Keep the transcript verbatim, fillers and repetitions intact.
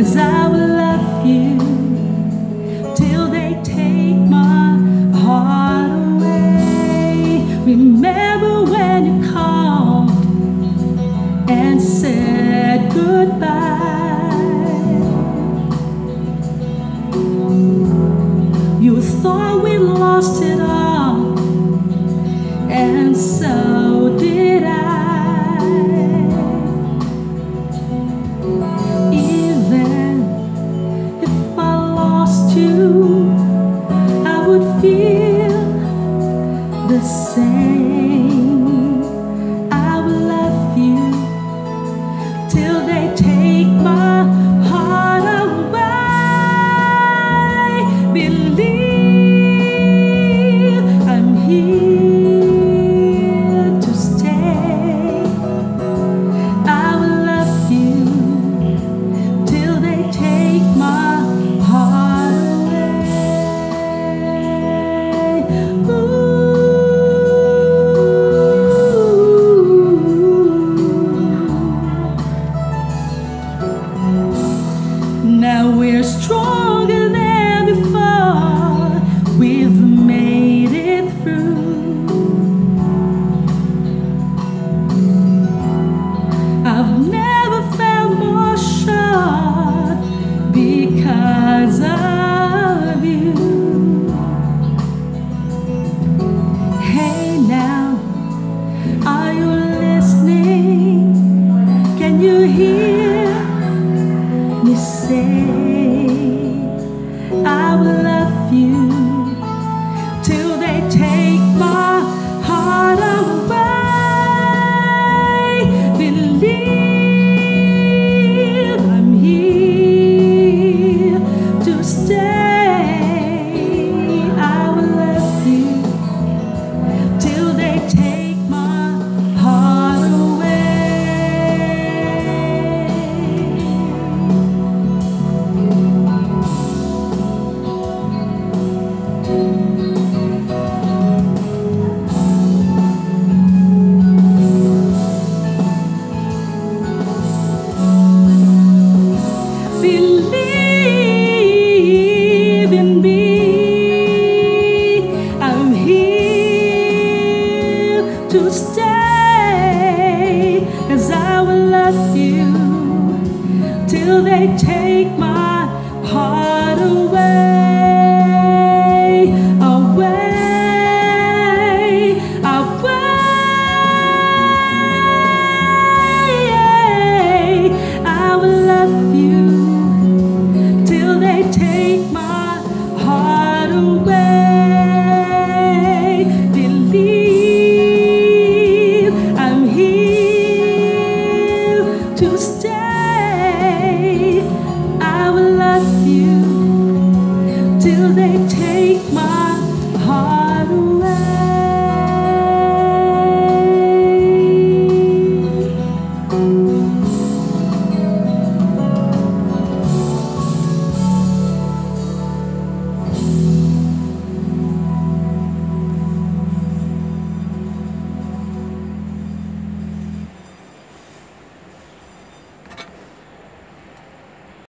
'cause I will love you till they take my heart away. Remember when you called and said goodbye? You thought we lost it all, and so did I. Even if I lost you, I would feel the same. I will love you till they take my heart away. Believe I'm here to stay. I will love you till they take my heart away. Ooh. Now we're stronger than before. We've made it through. I've never felt more sure because of you. Hey now, are you listening? Can you hear me say I will love you till they take my heart away? Believe I'm here to stay. I will love you till they take my heart Believe in me, I'm here to stay, 'cause I will love you till they take my heart away, away, away. I will love you till they take my heart away. Believe I'm here to stay.